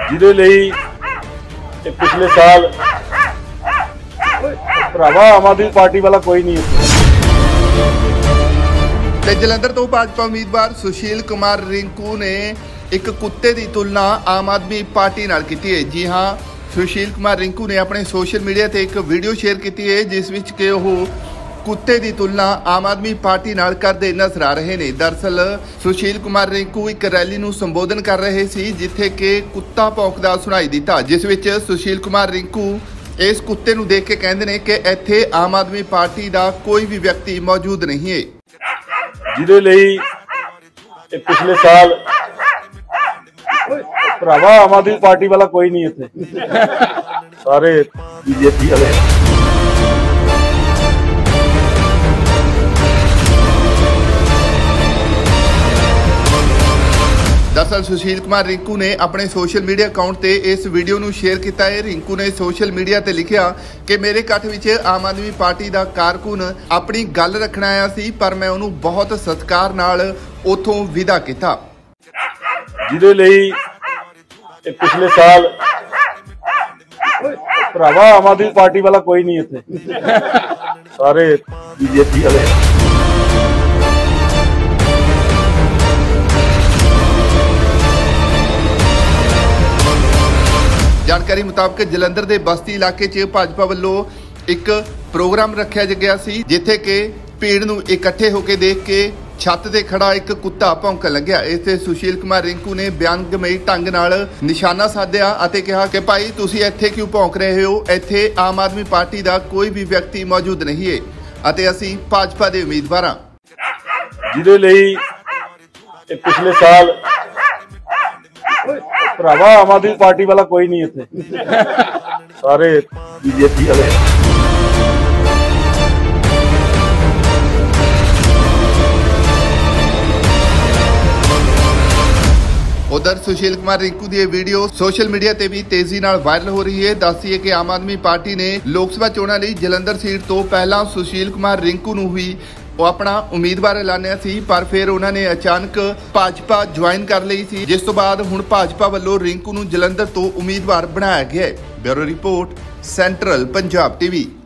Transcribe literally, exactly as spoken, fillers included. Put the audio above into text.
ਜਿਹਦੇ ਲਈ ਇਹ ਪਿਛਲੇ ਸਾਲ ਭਰਾਵਾ ਆਮ ਆਦਮੀ ਪਾਰਟੀ ਵਾਲਾ ਕੋਈ ਨਹੀਂ ਹੈ। ਤੇ ਜਲੰਧਰ ਤੋਂ ਭਾਜਪਾ ਉਮੀਦਵਾਰ ਸੁਸ਼ੀਲ ਕੁਮਾਰ ਰਿੰਕੂ ਨੇ ਇੱਕ ਕੁੱਤੇ ਦੀ ਤੁਲਨਾ ਆਮ ਆਦਮੀ ਪਾਰਟੀ ਨਾਲ ਕੀਤੀ ਹੈ। ਜੀ ਹਾਂ, ਸੁਸ਼ੀਲ ਕੁਮਾਰ ਰਿੰਕੂ ਨੇ ਆਪਣੇ ਸੋਸ਼ਲ ਮੀਡੀਆ ਤੇ ਇੱਕ ਵੀਡੀਓ ਸ਼ੇਅਰ ਕੀਤੀ ਹੈ ਜਿਸ ਵਿੱਚ ਕਿ ਉਹ ਕੁੱਤੇ ਦੀ ਤੁਲਨਾ ਆਮ ਆਦਮੀ ਪਾਰਟੀ ਨਾਲ ਕਰਦੇ ਨਜ਼ਰ ਆ ਰਹੇ ਨੇ। ਦਰਅਸਲ ਸੁਸ਼ੀਲ ਕੁਮਾਰ ਰਿੰਕੂ ਇੱਕ ਰੈਲੀ ਨੂੰ ਸੰਬੋਧਨ ਕਰ ਰਹੇ ਸੀ ਜਿੱਥੇ ਕਿ ਕੁੱਤਾ ਭੌਂਕਦਾ ਸੁਣਾਈ ਦਿੱਤਾ, ਜਿਸ ਵਿੱਚ ਸੁਸ਼ੀਲ ਕੁਮਾਰ ਰਿੰਕੂ ਇਸ ਕੁੱਤੇ ਨੂੰ ਦੇਖ ਕੇ ਕਹਿੰਦੇ ਨੇ ਕਿ ਇੱਥੇ ਆਮ ਆਦਮੀ ਪਾਰਟੀ ਦਾ ਕੋਈ ਵੀ ਵਿਅਕਤੀ ਮੌਜੂਦ ਨਹੀਂ ਹੈ, ਜਿਹਦੇ ਲਈ ਇਹ ਪਿਛਲੇ ਸਾਲ ਭਰਾਵਾ ਆਮ ਆਦਮੀ ਪਾਰਟੀ ਵਾਲਾ ਕੋਈ ਨਹੀਂ ਇੱਥੇ, ਸਾਰੇ ਬੀਜੇਪੀ ਵਾਲੇ। दरअसल सुशील कुमार रिंकू ने अपने सोशल मीडिया अकाउंट ते इस वीडियो नूं शेयर किया है। रिंकू ने सोशल मीडिया ते लिखिया कि मेरे इकट्ठ विच आम आदमी पार्टी दा कारकुन अपनी गल रखण आया सी पर मैं उहनूं बहुत सत्कार नाल उथों विदा किया, जिहदे लई इह पिछले साल भरावा आम आदमी पार्टी वाला कोई नहीं इत्थे, सारे बीजेपी वाले। जानकारी मुताबिक जलंधर के बस्ती इलाके च भाजपा वालों एक प्रोग्राम रखा गया सी जिथे कि भीड़ नूं इकट्ठे होकर देख के छत ते खड़ा एक कुत्ता भौंकण लग्या। इस ते सुशील कुमार रिंकू ने बयानमई ढंग नाल निशाना साधिया अते कहा कि भाई तुसीं इत्थे क्यों भौंक रहे हो, इत्थे आम आदमी पार्टी का कोई भी व्यक्ति मौजूद नहीं है अते असीं भाजपा के उम्मीदवार हां, जिहदे लई इह पिछले साल भरावा आम आदमी पार्टी वाला कोई नहीं इत्थे, सारे बीजेपी वाले। उधर सुशील कुमार रिंकू की वीडियो सोशल मीडिया ते भी तेजी नाल वायरल हो रही है। दस दईए कि आम आदमी पार्टी ने लोक सभा चोणां लई जलंधर सीट तो पहला सुशील कुमार रिंकू नूं ही अपना उम्मीदवार ऐलानिया सी पर फिर उन्होंने अचानक भाजपा ज्वाइन कर ली सी, जिस तो बाद हुण भाजपा वालों रिंकू नूं जलंधर तो उम्मीदवार बनाया गया है। Bureau report central Punjab TV.